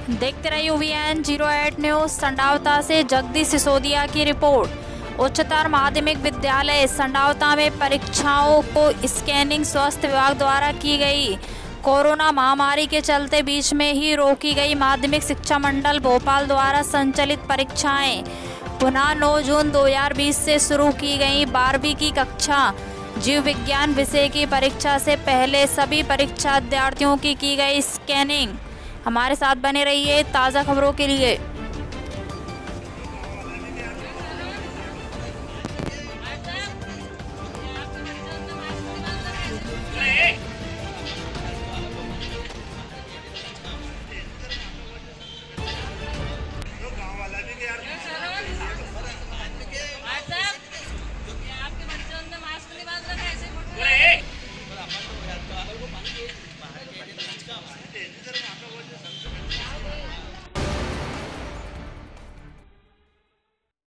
देखते रहिए UVN 08 news. Sandawata से जगदीश सिसोदिया की रिपोर्ट। उच्चतर माध्यमिक विद्यालय संडावता में परीक्षाओं को स्कैनिंग स्वास्थ्य विभाग द्वारा की गई। कोरोना महामारी के चलते बीच में ही रोकी गई माध्यमिक शिक्षा मंडल भोपाल द्वारा संचालित परीक्षाएं पुनः 9 जून 2020 से शुरू की गई। 12वीं की कक्षा जीव विज्ञान विषय की परीक्षा से पहले सभी परीक्षार्थियों की गई स्कैनिंग। हमारे साथ बने रहिए ताज़ा खबरों के लिए।